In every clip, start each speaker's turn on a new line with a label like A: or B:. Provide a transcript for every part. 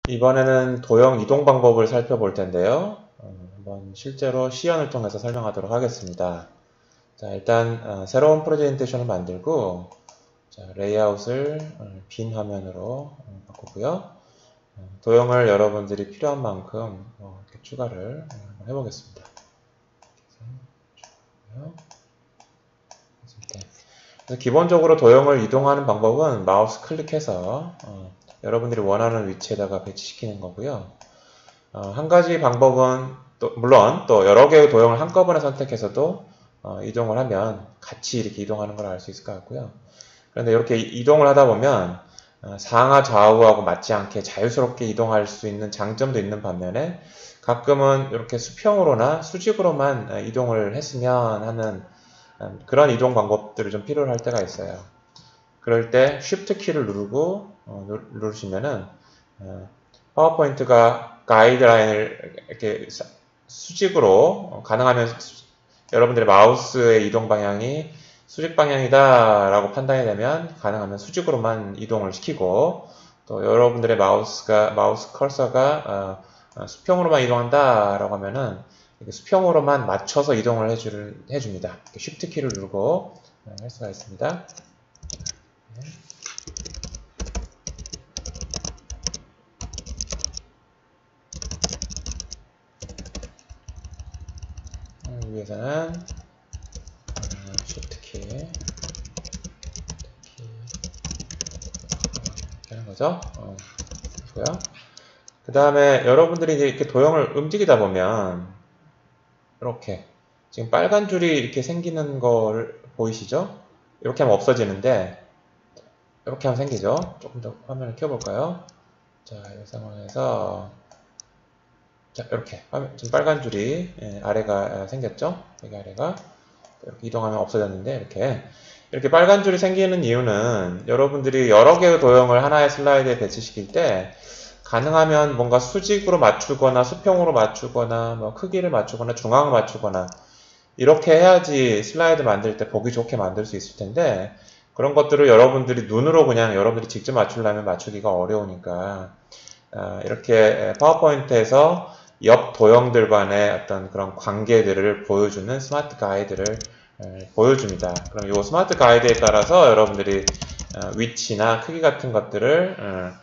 A: 이번에는 도형 이동 방법을 살펴볼 텐데요. 한번 실제로 시연을 통해서 설명하도록 하겠습니다. 자, 일단 새로운 프레젠테이션을 만들고 자, 레이아웃을 빈 화면으로 바꾸고요. 도형을 여러분들이 필요한 만큼 이렇게 추가를 한번 해보겠습니다. 그래서 기본적으로 도형을 이동하는 방법은 마우스 클릭해서 여러분들이 원하는 위치에다가 배치시키는 거고요. 한 가지 방법은 물론 또 여러 개의 도형을 한꺼번에 선택해서도 이동을 하면 같이 이렇게 이동하는 걸 알 수 있을 것 같고요. 그런데 이렇게 이동을 하다 보면 상하 좌우하고 맞지 않게 자유스럽게 이동할 수 있는 장점도 있는 반면에 가끔은 이렇게 수평으로나 수직으로만 이동을 했으면 하는 그런 이동 방법들을 좀 필요로 할 때가 있어요. 그럴 때 Shift 키를 누르시면은 파워포인트가 가이드라인을 이렇게 수직으로 가능하면 여러분들의 마우스의 이동 방향이 수직 방향이다 라고 판단이 되면 가능하면 수직으로만 이동을 시키고 또 여러분들의 마우스 컬서가 수평으로만 이동한다 라고 하면은 수평으로만 맞춰서 이동을 해줍니다. Shift 키를 누르고 할 수가 있습니다. 위에서는 Shift 키 이렇게 하는 거죠. 그 다음에 여러분들이 이렇게 도형을 움직이다 보면 이렇게 지금 빨간 줄이 이렇게 생기는 걸 보이시죠? 이렇게 하면 없어지는데 이렇게 하면 생기죠? 조금 더 화면을 켜볼까요? 자, 이 상황에서 자, 이렇게 지금 빨간 줄이 아래가 생겼죠? 여기 아래가 이렇게 이동하면 없어졌는데 이렇게 빨간 줄이 생기는 이유는 여러분들이 여러 개의 도형을 하나의 슬라이드에 배치시킬 때 가능하면 뭔가 수직으로 맞추거나 수평으로 맞추거나 뭐 크기를 맞추거나 중앙을 맞추거나 이렇게 해야지 슬라이드 만들 때 보기 좋게 만들 수 있을 텐데 그런 것들을 여러분들이 눈으로 그냥 여러분들이 직접 맞추려면 맞추기가 어려우니까 이렇게 파워포인트에서 옆 도형들 간의 어떤 그런 관계들을 보여주는 스마트 가이드를 보여줍니다. 그럼 이 스마트 가이드에 따라서 여러분들이 위치나 크기 같은 것들을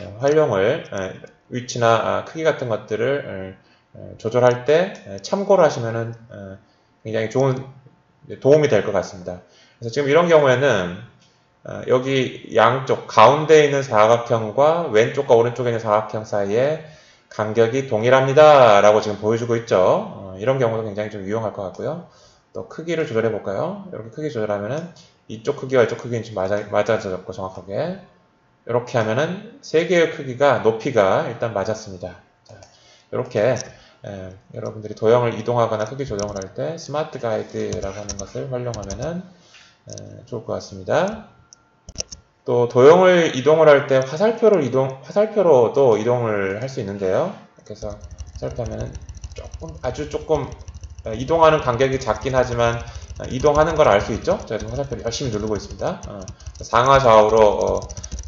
A: 위치나 크기 같은 것들을 조절할 때 참고를 하시면은 굉장히 좋은 도움이 될 것 같습니다. 그래서 지금 이런 경우에는 여기 양쪽 가운데에 있는 사각형과 왼쪽과 오른쪽에 있는 사각형 사이에 간격이 동일합니다 라고 지금 보여주고 있죠. 이런 경우도 굉장히 좀 유용할 것 같고요. 또 크기를 조절해 볼까요? 이렇게 크기 조절하면은 이쪽 크기와 이쪽 크기는 지금 맞아졌고 정확하게 이렇게 하면은 세 개의 크기가 높이가 일단 맞았습니다. 자, 이렇게 여러분들이 도형을 이동하거나 크기 조정을 할 때 스마트 가이드라고 하는 것을 활용하면은 좋을 것 같습니다. 또 도형을 이동을 할 때 화살표로도 이동을 할 수 있는데요. 그래서 화살표하면은 아주 조금 이동하는 간격이 작긴 하지만 이동하는 걸 알 수 있죠. 제가 지금 화살표를 열심히 누르고 있습니다. 상하 좌우로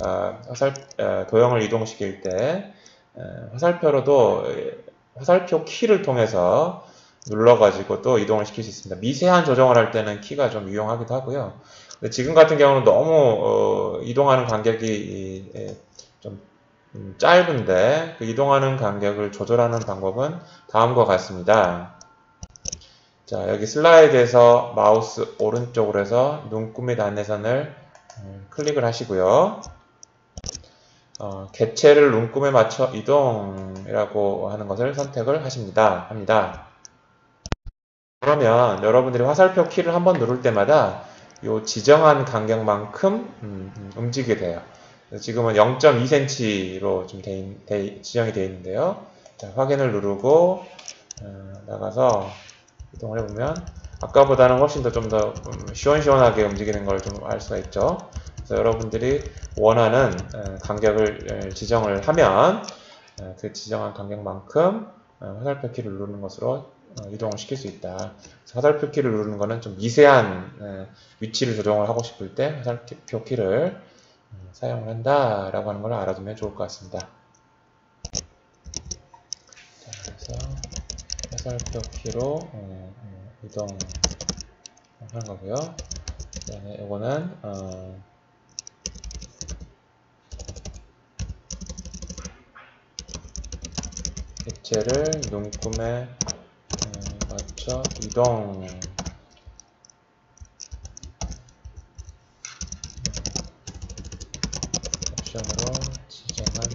A: 도형을 이동시킬 때 화살표로도 화살표 키를 통해서 눌러가지고 또 이동을 시킬 수 있습니다. 미세한 조정을 할 때는 키가 좀 유용하기도 하고요. 근데 지금 같은 경우는 너무 이동하는 간격이 좀 짧은데 그 이동하는 간격을 조절하는 방법은 다음과 같습니다. 자, 여기 슬라이드에서 마우스 오른쪽으로 해서 눈금 및 안내선을 클릭을 하시고요. 객체를 눈금에 맞춰 이동이라고 하는 것을 선택을 합니다. 그러면 여러분들이 화살표 키를 한번 누를 때마다 이 지정한 간격만큼 움직이게 돼요. 지금은 0.2cm로 좀 지정이 되어 있는데요. 자, 확인을 누르고 나가서 이동을 해보면 아까보다는 훨씬 더 좀 더 시원시원하게 움직이는 걸 좀 알 수가 있죠. 그래서 여러분들이 원하는 간격을 지정을 하면 그 지정한 간격만큼 화살표 키를 누르는 것으로 이동을 시킬 수 있다. 화살표 키를 누르는 것은 좀 미세한 위치를 조정을 하고 싶을 때 화살표 키를 사용을 한다라고 하는 걸 알아두면 좋을 것 같습니다. 화살표 키로 이동하는 거고요. 그 다음에 이거는 액체를 눈금에 맞춰 이동 옵션으로 지정한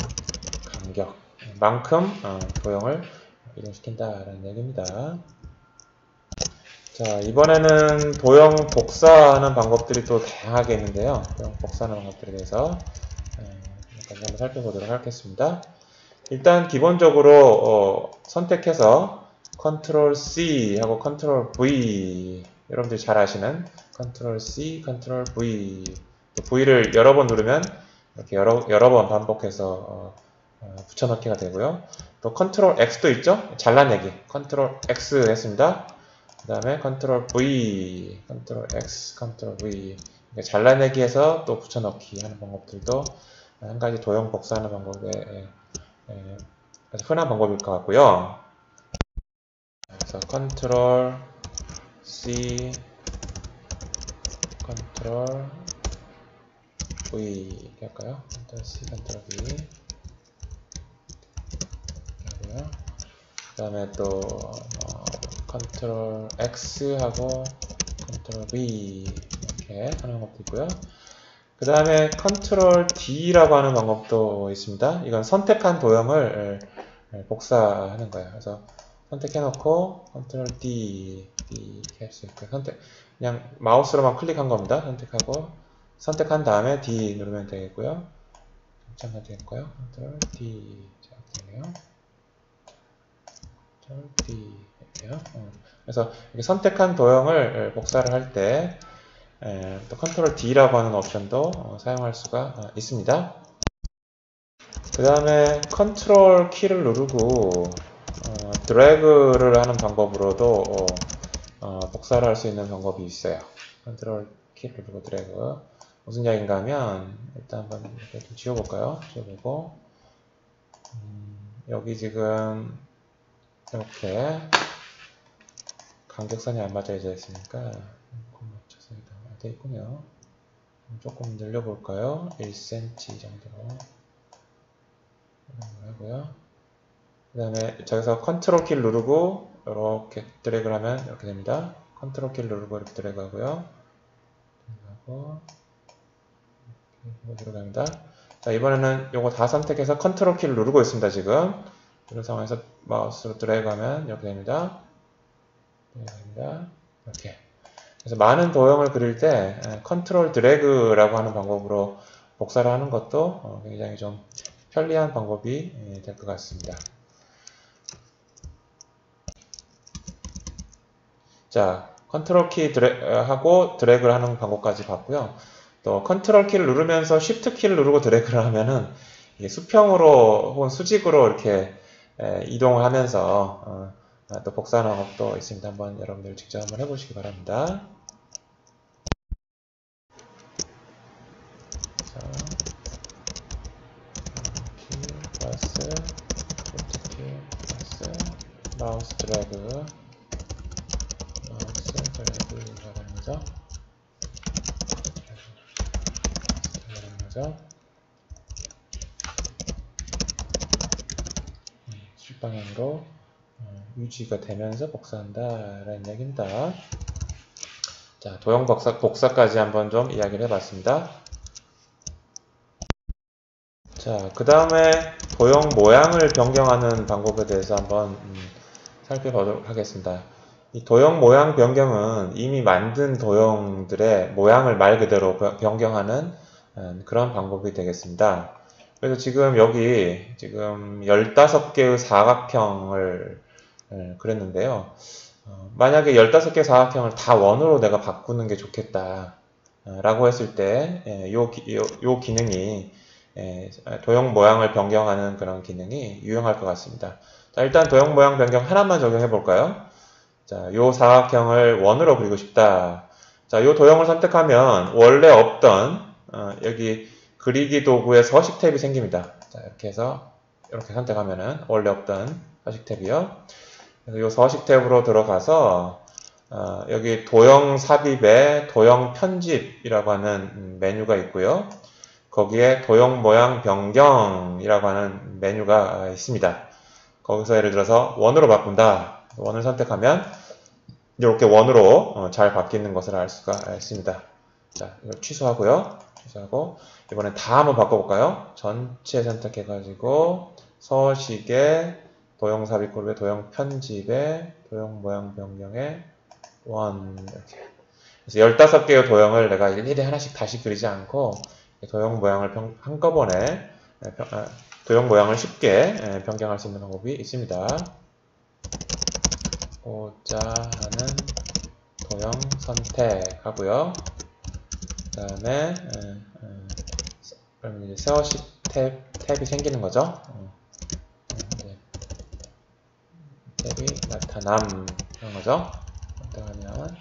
A: 간격만큼 도형을 이동시킨다라는 얘기입니다. 자, 이번에는 도형 복사하는 방법들이 또 다양하게 있는데요. 도형 복사하는 방법들에 대해서 한번 살펴보도록 하겠습니다. 일단 기본적으로 선택해서 Ctrl C 하고 Ctrl V, 여러분들이 잘 아시는 Ctrl C, Ctrl V, V를 여러 번 누르면 이렇게 여러 번 반복해서 붙여넣기가 되고요. 또 Ctrl X도 있죠? 잘라내기. Ctrl X 했습니다. 그 다음에 Ctrl V, Ctrl X, Ctrl V. 잘라내기해서 또 붙여넣기 하는 방법들도 한 가지 도형 복사하는 방법에 아주 흔한 방법일 것 같고요. 그래서 Ctrl C, Ctrl V 이렇게 할까요? Ctrl C, Ctrl V 이렇게 하고요. 그 다음에 또 Ctrl X 하고 Ctrl V 이렇게 하는 방법도 있고요. 그 다음에 Ctrl D라고 하는 방법도 있습니다. 이건 선택한 도형을 복사하는 거예요. 그래서 선택해놓고 Ctrl D 이렇게 할 수 있고요. 그냥 마우스로만 클릭한 겁니다. 선택하고 선택한 다음에 D 누르면 되겠고요. 정착이 되겠고요. Ctrl D 이렇게 되네요. Ctrl D 이렇게요. 그래서 이렇게 선택한 도형을 복사를 할 때 또 Ctrl D라고 하는 옵션도 사용할 수가 있습니다. 그 다음에 Ctrl 키를 누르고 드래그를 하는 방법으로도 복사를 할 수 있는 방법이 있어요. Ctrl 키를 누르고 드래그. 무슨 이야기인가 하면 일단 한번 이렇게 좀 지워볼까요? 지워보고 여기 지금 이렇게 간격선이 안 맞아져 있으니까 맞춰서 돼 있군요. 조금 늘려볼까요? 1cm 정도로 하고요. 그 다음에 저기서 컨트롤 키를 누르고 이렇게 드래그를 하면 이렇게 됩니다. 컨트롤 키를 누르고 이렇게 드래그 하고요. 이렇게 들어갑니다. 자, 이번에는 요거 다 선택해서 컨트롤 키를 누르고 있습니다. 지금 이런 상황에서 마우스로 드래그 하면 이렇게 됩니다. 이렇게. 그래서 많은 도형을 그릴 때 컨트롤 드래그라고 하는 방법으로 복사를 하는 것도 굉장히 좀 편리한 방법이 될 것 같습니다. 자, 컨트롤 키 하고 드래그를 하는 방법까지 봤고요. 또 컨트롤 키를 누르면서 쉬프트 키를 누르고 드래그를 하면은 이게 수평으로 혹은 수직으로 이렇게 이동을 하면서 또 복사하는 방법도 있습니다. 한번 여러분들 직접 한번 해보시기 바랍니다. 키 플러스 쉬프트 키 플러스 마우스 드래그 하면서 실방향으로 유지가 되면서 복사한다라는 이야기입니다. 자, 도형 복사까지 한번 좀 이야기를 해봤습니다. 자, 그 다음에 도형 모양을 변경하는 방법에 대해서 한번 살펴보도록 하겠습니다. 이 도형 모양 변경은 이미 만든 도형들의 모양을 말 그대로 변경하는 그런 방법이 되겠습니다. 그래서 지금 여기 지금 15개의 사각형을 그렸는데요. 만약에 15개의 사각형을 다 원으로 내가 바꾸는 게 좋겠다 라고 했을 때 요 기능이 도형 모양을 변경하는 그런 기능이 유용할 것 같습니다. 자, 일단 도형 모양 변경 하나만 적용해 볼까요? 자, 요 사각형을 원으로 그리고 싶다. 자, 요 도형을 선택하면 원래 없던 여기 그리기 도구의 서식 탭이 생깁니다. 자, 이렇게 해서 이렇게 선택하면은 원래 없던 서식 탭이요. 이 서식 탭으로 들어가서 여기 도형 삽입에 도형 편집이라고 하는 메뉴가 있고요. 거기에 도형 모양 변경이라고 하는 메뉴가 있습니다. 거기서 예를 들어서 원으로 바꾼다. 원을 선택하면 이렇게 원으로 잘 바뀌는 것을 알 수가 있습니다. 자, 이걸 취소하고요. 취소하고 이번엔 다 한번 바꿔볼까요? 전체 선택해가지고 서식에 도형 삽입 그룹에 도형 편집에 도형 모양 변경에 원 이렇게. 그래서 15개의 도형을 내가 일일이 하나씩 다시 그리지 않고 도형 모양을 한꺼번에 도형 모양을 쉽게 변경할 수 있는 방법이 있습니다. 고자 하는 도형 선택하고요. 그 다음에 그러면 이제 서식 탭이 생기는 거죠. 탭이 나타남 하는 거죠. 선택하면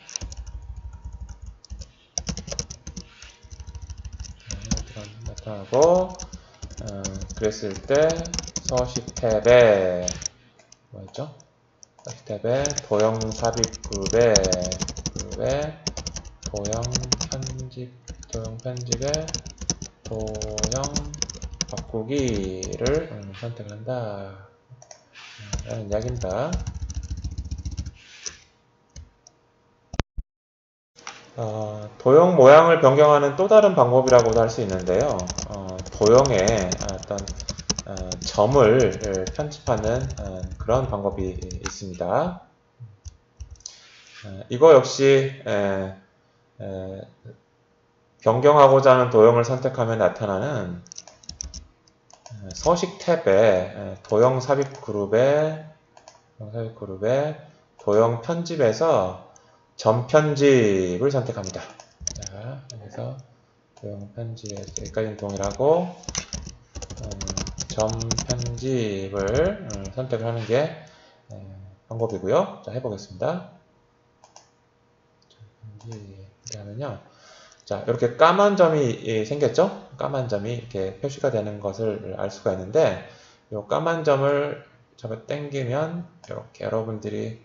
A: 나타나고 그랬을 때 서식 탭에 뭐였죠? 서식 탭에 도형 삽입 그룹에 도형 편집에 도형 바꾸기를 선택한다 라는 이야기입니다. 도형 모양을 변경하는 또 다른 방법이라고도 할 수 있는데요. 도형에 어떤 점을 편집하는 그런 방법이 있습니다. 이거 역시 변경하고자 하는 도형을 선택하면 나타나는 서식 탭에 도형 삽입 그룹에 도형 편집에서 점 편집을 선택합니다. 자, 여기서 도형 편집에서 여기까지는 동일하고 점 편집을 선택을 하는 게 방법이고요. 자, 해보겠습니다. 이렇게 하면요. 자, 이렇게 까만 점이 생겼죠? 까만 점이 이렇게 표시가 되는 것을 알 수가 있는데, 이 까만 점을 잡아 당기면 이렇게 여러분들이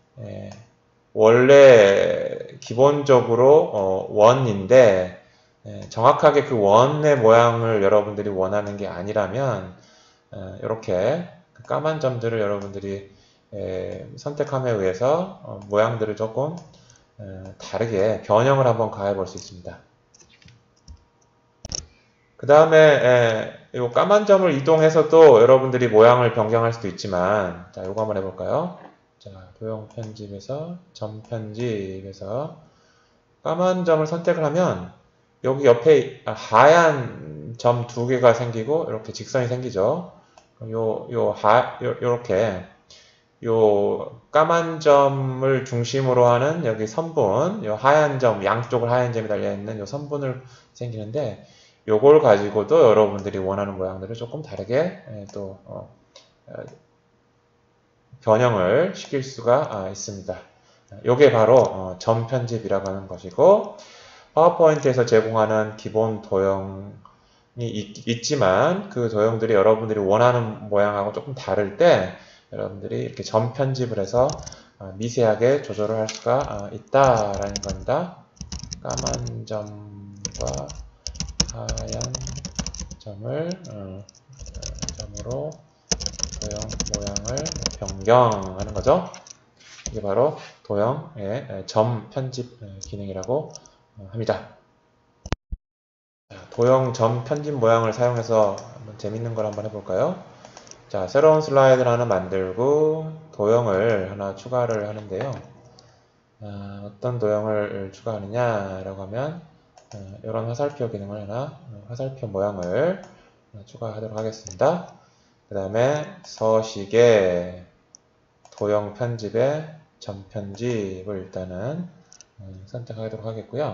A: 원래 기본적으로 원인데 정확하게 그 원의 모양을 여러분들이 원하는 게 아니라면 이렇게 까만 점들을 여러분들이 선택함에 의해서 모양들을 조금 다르게 변형을 한번 가해 볼 수 있습니다. 그 다음에 이 까만 점을 이동해서도 여러분들이 모양을 변경할 수도 있지만, 자, 이거 한번 해볼까요? 자, 도형 편집에서 점 편집에서 까만 점을 선택을 하면 여기 옆에 하얀 점 2개가 생기고 이렇게 직선이 생기죠. 요렇게 요 까만 점을 중심으로 하는 여기 선분, 요 하얀 점, 양쪽을 하얀 점이 달려있는 요 선분을 생기는데, 요걸 가지고도 여러분들이 원하는 모양들을 조금 다르게 또 변형을 시킬 수가 있습니다. 요게 바로 점 편집이라고 하는 것이고, 파워포인트에서 제공하는 기본 도형이 있지만 그 도형들이 여러분들이 원하는 모양하고 조금 다를 때 여러분들이 이렇게 점 편집을 해서 미세하게 조절을 할 수가 있다라는 겁니다. 까만 점과 하얀 점을 점으로 도형 모양을 변경하는 거죠. 이게 바로 도형의 점 편집 기능이라고 합니다. 도형 점 편집 모양을 사용해서 한번 재밌는 걸 한번 해볼까요? 자, 새로운 슬라이드를 하나 만들고 도형을 하나 추가를 하는데요. 어떤 도형을 추가하느냐라고 하면 이런 화살표 기능을 하나, 화살표 모양을 추가하도록 하겠습니다. 그 다음에 서식에 도형 편집에 점 편집을 일단은 선택하도록 하겠고요.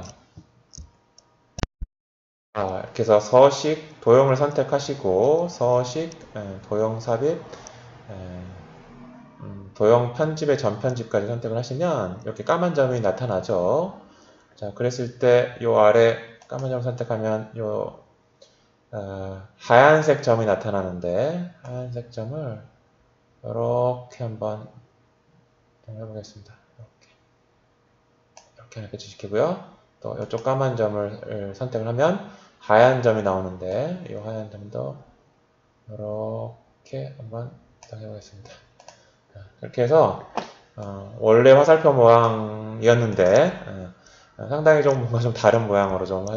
A: 이렇게 해서 서식, 도형을 선택하시고 서식, 도형 삽입, 도형 편집에 점 편집까지 선택을 하시면 이렇게 까만 점이 나타나죠. 자, 그랬을 때 이 아래 까만 점 선택하면 요 하얀색 점이 나타나는데 하얀색 점을 이렇게 한번 해보겠습니다. 이렇게 배치시키고요. 또 이쪽 까만 점을 선택을 하면 하얀 점이 나오는데 이 하얀 점도 이렇게 한번 해보겠습니다. 이렇게 해서 원래 화살표 모양이었는데 상당히 좀 뭔가 좀 다른 모양으로 좀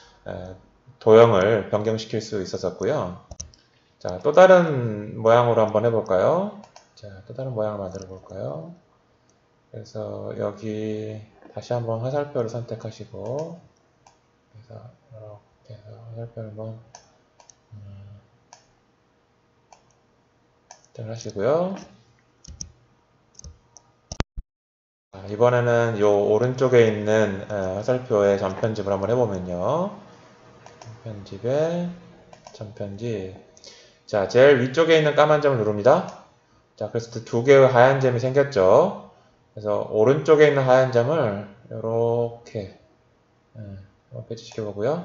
A: 도형을 변경시킬 수 있었고요. 자, 또 다른 모양으로 한번 해볼까요? 자, 또 다른 모양을 만들어 볼까요? 그래서 여기 다시 한번 화살표를 선택하시고, 그래서 이렇게 해서 화살표를 한번 선택을 하시고요. 이번에는 이 오른쪽에 있는 화살표의 전편집을 한번 해보면요. 전편집에 전편집. 자, 제일 위쪽에 있는 까만 점을 누릅니다. 자, 그래서 두 개의 하얀 점이 생겼죠. 그래서 오른쪽에 있는 하얀 점을 이렇게 배치시켜 보고요.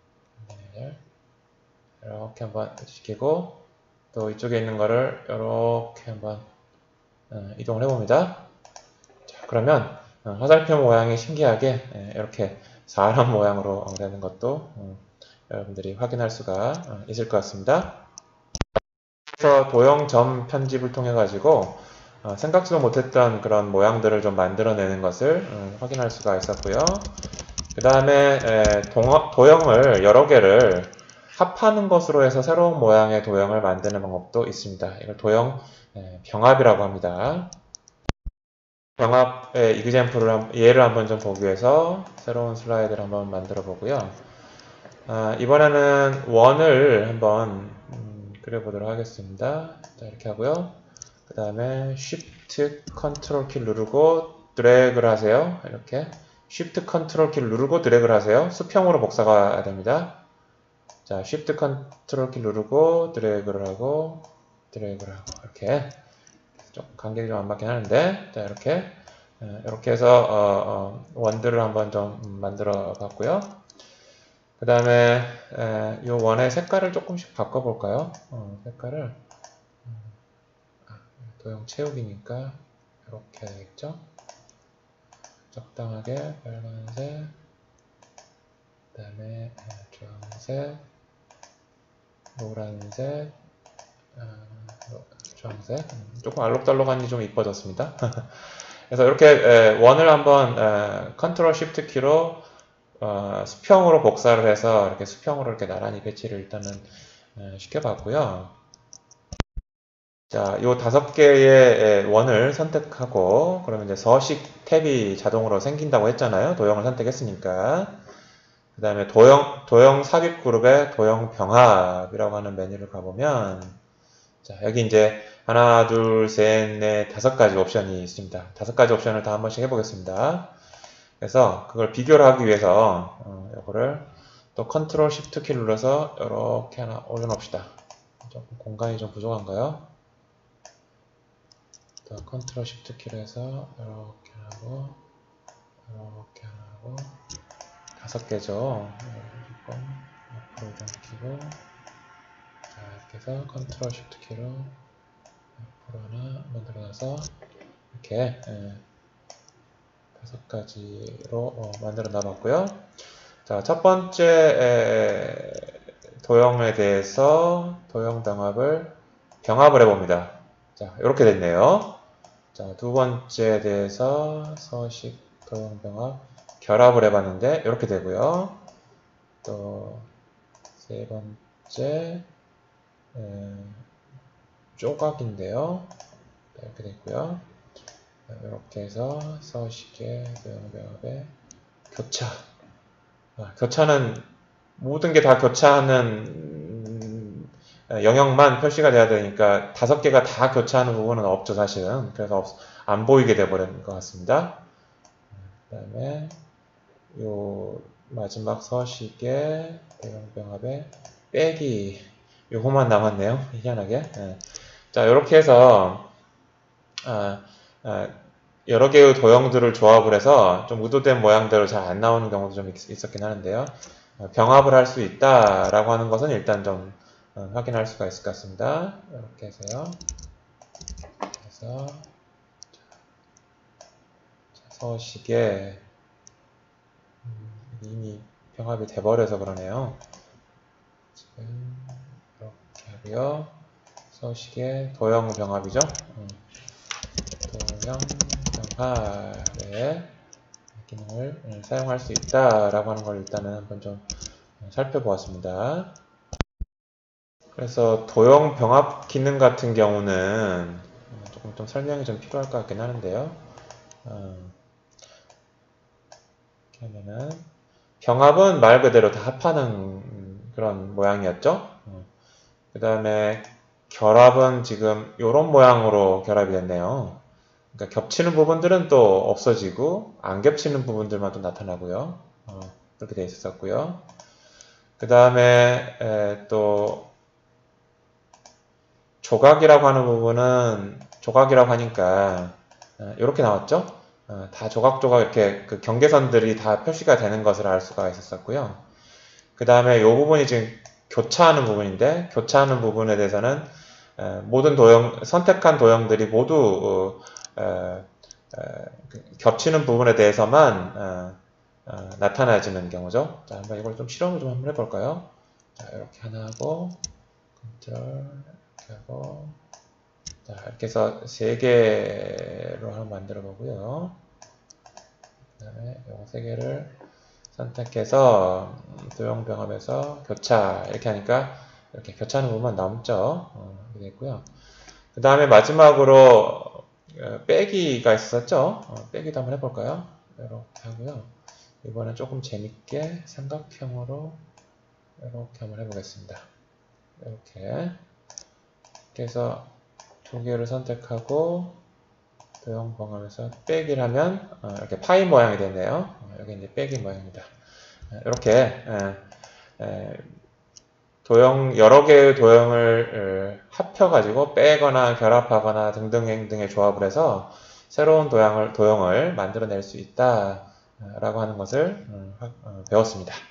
A: 이렇게 한번 배치시키고 또 이쪽에 있는 거를 이렇게 한번 이동을 해봅니다. 자, 그러면 화살표 모양이 신기하게 이렇게 사람 모양으로 되는 것도 여러분들이 확인할 수가 있을 것 같습니다. 그래서 도형 점 편집을 통해 가지고 생각지도 못했던 그런 모양들을 좀 만들어내는 것을 확인할 수가 있었고요. 그 다음에 도형을 여러 개를 합하는 것으로 해서 새로운 모양의 도형을 만드는 방법도 있습니다. 이걸 도형 병합이라고 합니다. 병합의 이그젬플을 예를 한번 좀 보기 위해서 새로운 슬라이드를 한번 만들어 보고요. 이번에는 원을 한번 그려보도록 하겠습니다. 자, 이렇게 하고요. 그 다음에 Shift Ctrl 키 누르고 드래그를 하세요. 이렇게 Shift Ctrl 키를 누르고 드래그를 하세요. 수평으로 복사가 됩니다. 자, Shift Ctrl 키 누르고 드래그를 하고 이렇게 좀 간격이 좀 안 맞긴 하는데, 자, 이렇게 해서 원들을 한번 좀 만들어 봤고요. 그 다음에 이 원의 색깔을 조금씩 바꿔볼까요? 색깔을 도형 채우기니까 이렇게 해야겠죠? 적당하게 빨간색, 그 다음에 주황색, 노란색, 주황색, 조금 알록달록하니 좀 이뻐졌습니다. 그래서 이렇게 원을 한번 컨트롤 쉬프트 키로 수평으로 복사를 해서 이렇게 수평으로 이렇게 나란히 배치를 일단은 시켜봤고요. 자, 요 5개의 원을 선택하고, 그러면 이제 서식 탭이 자동으로 생긴다고 했잖아요. 도형을 선택했으니까. 그 다음에 도형 삽입 그룹의 도형 병합이라고 하는 메뉴를 가보면, 자, 여기 이제 하나, 둘, 셋, 넷, 5가지 옵션이 있습니다. 5가지 옵션을 다 한 번씩 해보겠습니다. 그래서 그걸 비교를 하기 위해서, 이거를 또 컨트롤 쉬프트 키를 눌러서 이렇게 하나 올려놓읍시다. 조금 공간이 좀 부족한가요? 컨트롤 쉬프트 키로 해서 이렇게 하고 5개죠. 앞으로 이동시키고, 자, 이렇게 해서 컨트롤 쉬프트 키로 앞으로 하나 만들어놔서 이렇게 5가지로 만들어 놔봤고요. 자, 첫 번째 도형에 대해서 도형 병합을 해봅니다. 자, 이렇게 됐네요. 자, 두 번째에 대해서 서식 도형 병합 결합을 해봤는데 이렇게 되고요. 또 세 번째 조각인데요. 이렇게 됐고요. 이렇게 해서 서식의 도형 병합의 교차. 교차는 모든 게 다 교차하는 영역만 표시가 돼야 되니까 5개가 다 교차하는 부분은 없죠, 사실은. 그래서 안 보이게 돼버린 것 같습니다. 그 다음에 요 마지막 서식의 대형병합의 빼기, 요거만 남았네요, 희한하게. 자, 이렇게 해서 여러 개의 도형들을 조합을 해서 좀 의도된 모양대로 잘 안 나오는 경우도 좀 있었긴 하는데요. 병합을 할 수 있다라고 하는 것은 일단 좀 확인할 수가 있을 것 같습니다. 이렇게 해서요. 그래서 서식에 이미 병합이 돼버려서 그러네요. 지금 이렇게 하고요. 서식에 도형 병합이죠. 도형 병합의 기능을 사용할 수 있다라고 하는 걸 일단은 한번 좀 살펴보았습니다. 그래서 도형 병합 기능 같은 경우는 조금 좀 설명이 좀 필요할 것 같긴 하는데요. 이렇게 하면은 병합은 말 그대로 다 합하는 그런 모양이었죠. 그 다음에 결합은 지금 이런 모양으로 결합이 됐네요. 그러니까 겹치는 부분들은 또 없어지고 안 겹치는 부분들만 또 나타나고요. 그렇게 되어 있었고요. 그 다음에 또 조각이라고 하는 부분은 조각이라고 하니까 이렇게 나왔죠. 다 조각조각 이렇게 그 경계선들이 다 표시가 되는 것을 알 수가 있었고요. 그 다음에 이 부분이 지금 교차하는 부분인데 교차하는 부분에 대해서는 모든 도형 선택한 도형들이 모두 겹치는 부분에 대해서만 나타나지는 경우죠. 자, 한번 이걸 좀 실험을 좀 한번 해볼까요? 자, 이렇게 하나 하고 컨트롤 이렇게 하고 자, 이렇게 해서 3개로 한번 만들어 보고요. 그 다음에 이 3개를 선택해서 도형 병합에서 교차 이렇게 하니까 이렇게 교차하는 부분만 남죠. 이렇게 됐고요. 그 다음에 마지막으로 빼기가 있었죠. 빼기도 한번 해볼까요? 이렇게 하고요. 이번엔 조금 재밌게 삼각형으로 이렇게 한번 해보겠습니다. 이렇게 해서 2개를 선택하고 도형 병합에서 빼기를 하면 이렇게 파이 모양이 됐네요. 여기 이제 빼기 모양입니다. 이렇게 도형 여러 개의 도형을 합혀가지고 빼거나 결합하거나 등등의 조합을 해서 새로운 도형을 만들어낼 수 있다라고 하는 것을 배웠습니다.